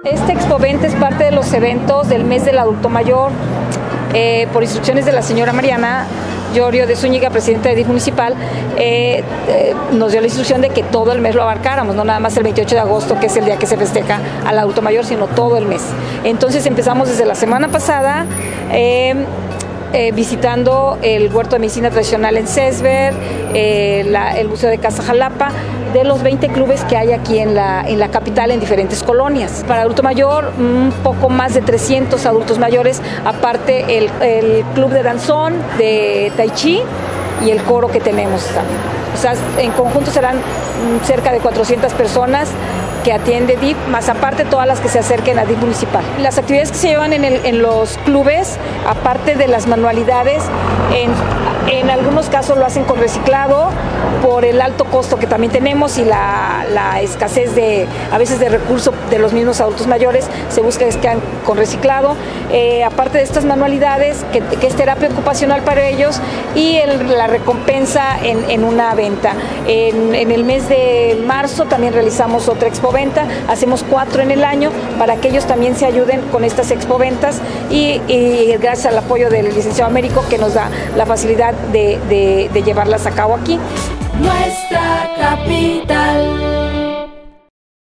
Este Expoventa es parte de los eventos del mes del adulto mayor. Por instrucciones de la señora Mariana Llorio de Zúñiga, presidenta de DIF municipal, nos dio la instrucción de que todo el mes lo abarcáramos, no nada más el 28 de agosto, que es el día que se festeja al adulto mayor, sino todo el mes. Entonces empezamos desde la semana pasada visitando el Huerto de Medicina Tradicional en Césver, el Museo de Casa Jalapa, de los 20 clubes que hay aquí en la capital en diferentes colonias. Para adulto mayor, un poco más de 300 adultos mayores, aparte el club de danzón, de tai chi y el coro que tenemos también. O sea, en conjunto serán cerca de 400 personas que atiende DIF, más aparte todas las que se acerquen a DIF municipal. Las actividades que se llevan en los clubes, aparte de las manualidades, en algunos casos lo hacen con reciclado por el alto costo que también tenemos y la escasez a veces de recursos de los mismos adultos mayores. Se busca que sean con reciclado, aparte de estas manualidades que es terapia ocupacional para ellos, y la recompensa en una venta. En el mes de marzo también realizamos otra expoventa, hacemos 4 en el año para que ellos también se ayuden con estas expoventas y gracias al apoyo del licenciado Américo, que nos da la facilidad de llevarlas a cabo aquí. Nuestra capital.